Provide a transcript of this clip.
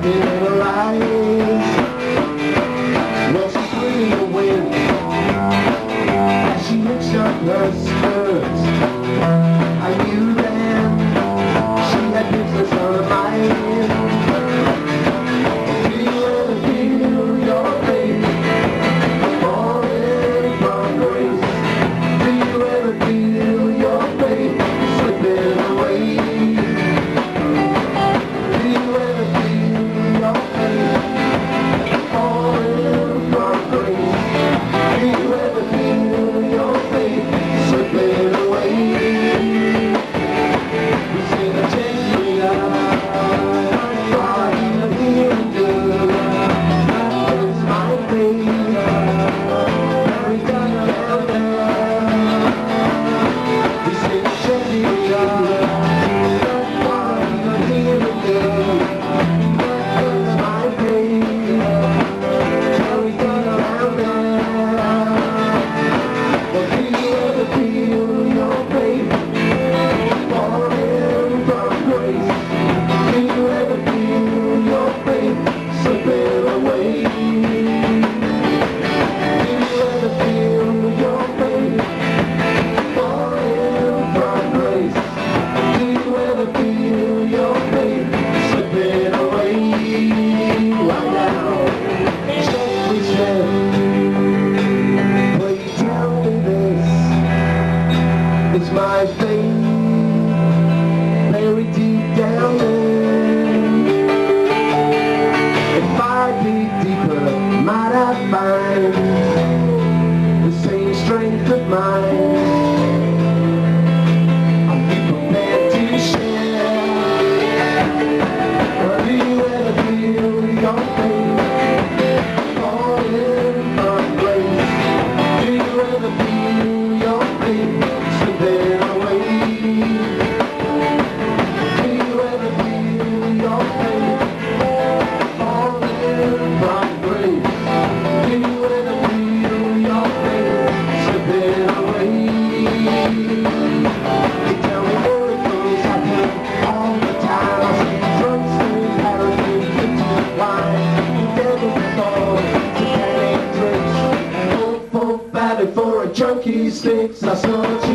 in her eyes. Well, she's really a wind as she lifts up her skirts. I knew then she had business on her mind. Feel your baby falling from grace. Do you ever feel your baby slipping away? Do you ever feel your baby falling from grace? Do you ever feel your baby slipping away? We sing a gently while you're here, girl. It's my baby, very down there. We sing a gently while you're here, girl. It's my baby, very down there. Well, do you ever feel your baby falling from grace? Do you ever feel your baby slipping away? Do you ever feel your baby falling from grace? Do you ever feel your baby slipping away? Right now, gently step. Will you tell me this? It's my fate, buried deep down there. If I dig deeper, might I find the same strength of mind? Are you prepared to share? Or do you ever feel your baby falling from grace? Do you ever feel your baby slipping away? Do you ever feel your baby falling from grace? Do you ever feel your baby slipping away? You tell me miracles happen all the time. I see drugstores, paraffin, kitchen wine. Never before to panic drinks. Full battered for a junkie stinks. I saw